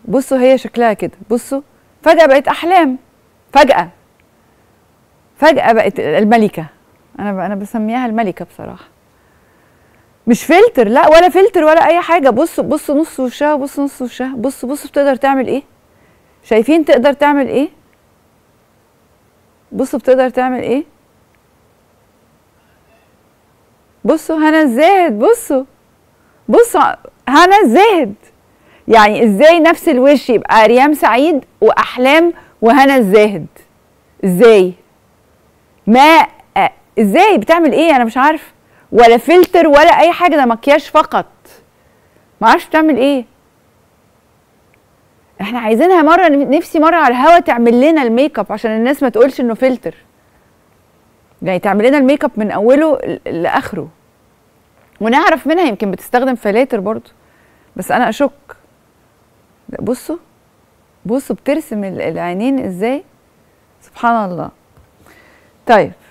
بصوا هي شكلها كده، بصوا فجأة بقت أحلام، فجأة بقت الملكة. أنا بسميها الملكة بصراحة، مش فلتر، لا ولا فلتر ولا أي حاجة. بصوا نص وشها، بصوا نص وشها، بصوا بتقدر تعمل إيه؟ شايفين تقدر تعمل إيه؟ بصوا بتقدر تعمل إيه؟ بصوا هنا الزاهد، بصوا هنا الزاهد. يعني ازاي نفس الوش يبقى ريم سعيد واحلام وهنا الزاهد؟ ازاي؟ ما ازاي بتعمل ايه؟ انا مش عارفه، ولا فلتر ولا اي حاجه، ده مكياج فقط. ما اعرفش بتعمل ايه. احنا عايزينها مره، نفسي مره على الهوا تعمل لنا الميك اب عشان الناس ما تقولش انه فلتر، يعني تعمل لنا الميك اب من اوله لاخره ونعرف منها. يمكن بتستخدم فلاتر برضو، بس انا اشك. بصوا بترسم العينين ازاي، سبحان الله. طيب